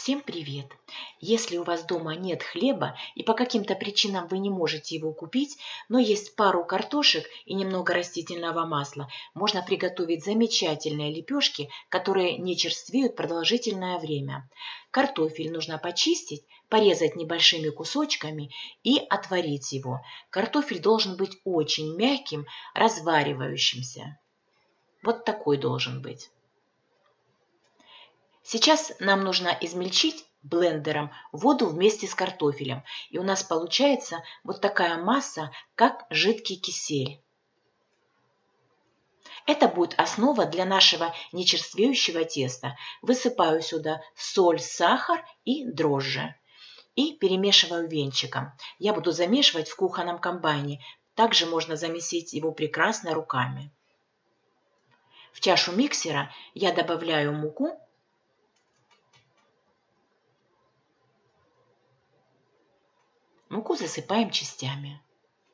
Всем привет! Если у вас дома нет хлеба и по каким-то причинам вы не можете его купить, но есть пару картошек и немного растительного масла, можно приготовить замечательные лепешки, которые не черствеют продолжительное время. Картофель нужно почистить, порезать небольшими кусочками и отварить его. Картофель должен быть очень мягким, разваривающимся. Вот такой должен быть. Сейчас нам нужно измельчить блендером воду вместе с картофелем. И у нас получается вот такая масса, как жидкий кисель. Это будет основа для нашего нечерствеющего теста. Высыпаю сюда соль, сахар и дрожжи. И перемешиваю венчиком. Я буду замешивать в кухонном комбайне. Также можно замесить его прекрасно руками. В чашу миксера я добавляю муку. Муку засыпаем частями.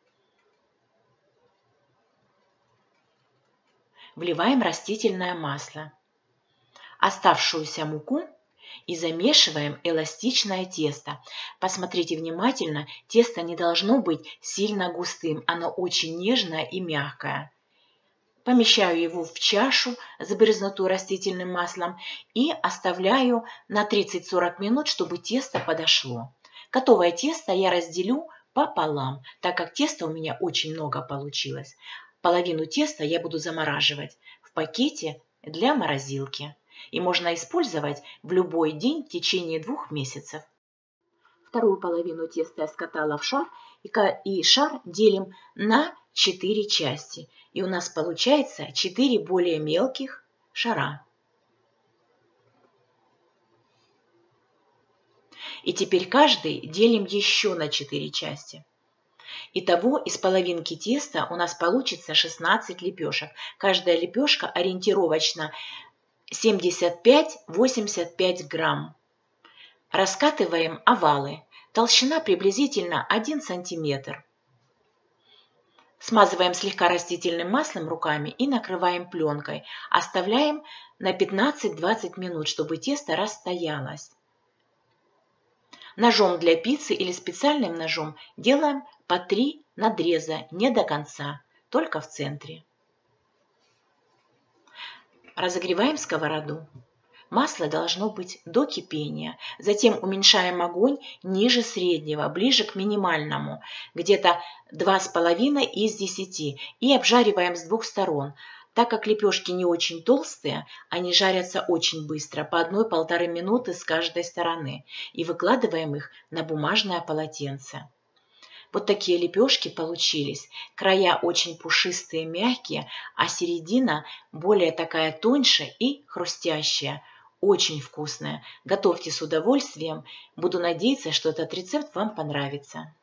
Вливаем растительное масло, оставшуюся муку и замешиваем эластичное тесто. Посмотрите внимательно, тесто не должно быть сильно густым, оно очень нежное и мягкое. Помещаю его в чашу, забрызнутую растительным маслом, и оставляю на 30-40 минут, чтобы тесто подошло. Готовое тесто я разделю пополам, так как теста у меня очень много получилось. Половину теста я буду замораживать в пакете для морозилки. И можно использовать в любой день в течение 2 месяцев. Вторую половину теста я скатала в шар, и шар делим на 4 части. И у нас получается 4 более мелких шара. И теперь каждый делим еще на 4 части. Итого из половинки теста у нас получится 16 лепешек. Каждая лепешка ориентировочно 75-85 грамм. Раскатываем овалы. Толщина приблизительно 1 сантиметр. Смазываем слегка растительным маслом руками и накрываем пленкой. Оставляем на 15-20 минут, чтобы тесто расстоялось. Ножом для пиццы или специальным ножом делаем по 3 надреза, не до конца, только в центре. Разогреваем сковороду. Масло должно быть до кипения. Затем уменьшаем огонь ниже среднего, ближе к минимальному, где-то 2,5 из 10, и обжариваем с 2 сторон. Так как лепешки не очень толстые, они жарятся очень быстро, по 1–1,5 минуты с каждой стороны, и выкладываем их на бумажное полотенце. Вот такие лепешки получились. Края очень пушистые, мягкие, а середина более такая тоньше и хрустящая. Очень вкусная. Готовьте с удовольствием. Буду надеяться, что этот рецепт вам понравится.